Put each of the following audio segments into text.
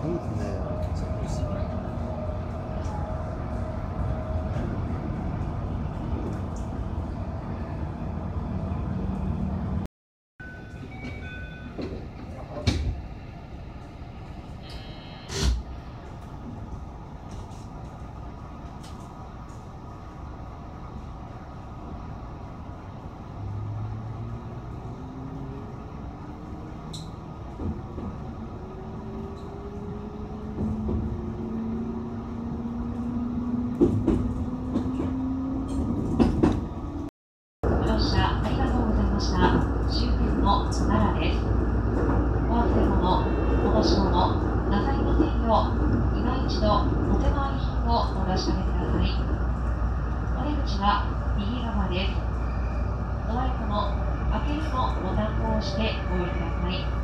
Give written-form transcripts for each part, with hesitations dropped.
終点の奈良です。お忘れ物、お持ち物、なさいませんよう、今一度お手前品をお確かめください。お出口は右側です。ドア横の開けるのボタンを押してお降りください。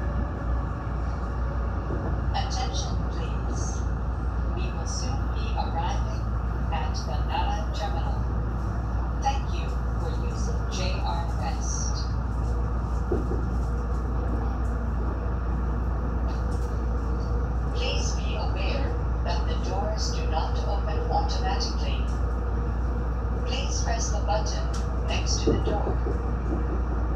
Attention please. We will soon be arriving at the Nara terminal. Thank you for using JR West. Please be aware that the doors do not open automatically. Please press the button next to the door.